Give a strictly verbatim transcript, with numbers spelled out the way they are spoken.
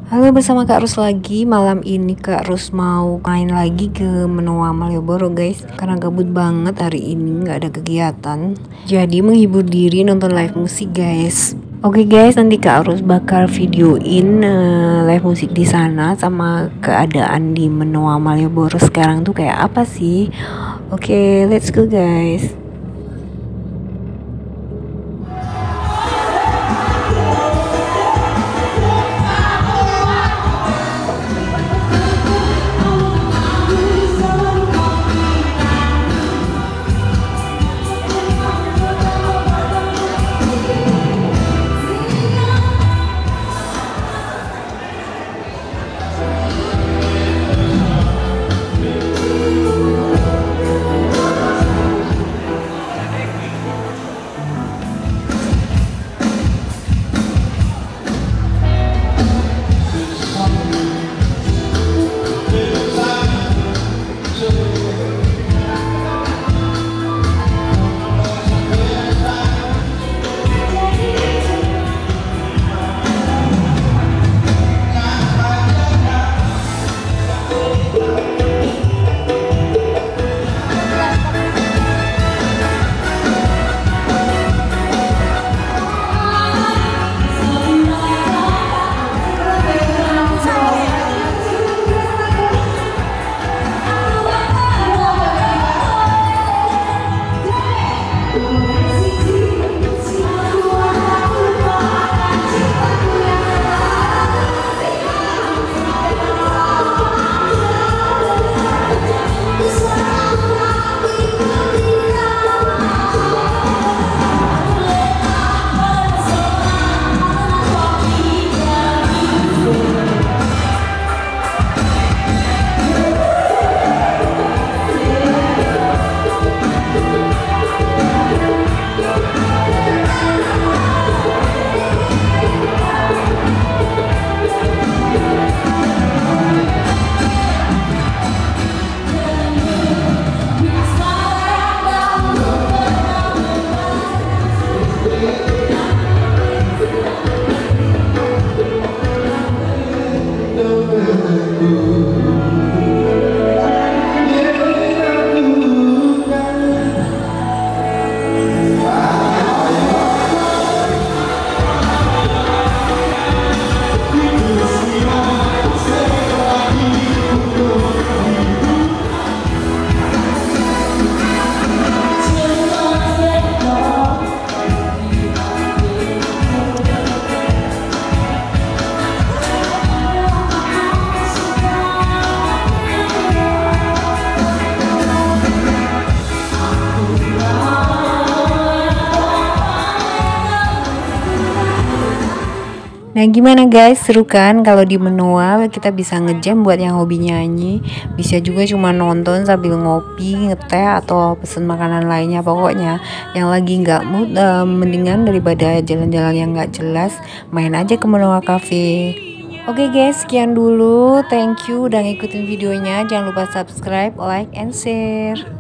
Halo, bersama Kak Rus lagi. Malam ini Kak Rus mau main lagi ke Benoa Malioboro guys, karena gabut banget hari ini, nggak ada kegiatan. Jadi menghibur diri nonton live musik guys. Oke guys, nanti Kak Rus bakal videoin uh, live musik di sana sama keadaan di Benoa Malioboro sekarang tuh kayak apa sih. Oke, let's go guys. Nah gimana guys, seru kan kalau di Benoa kita bisa ngejam buat yang hobi nyanyi. Bisa juga cuma nonton sambil ngopi, ngeteh, atau pesen makanan lainnya. Pokoknya yang lagi nggak mood, uh, mendingan daripada jalan-jalan yang nggak jelas, main aja ke Benoa Cafe. Oke guys, sekian dulu. Thank you udah ngikutin videonya. Jangan lupa subscribe, like, and share.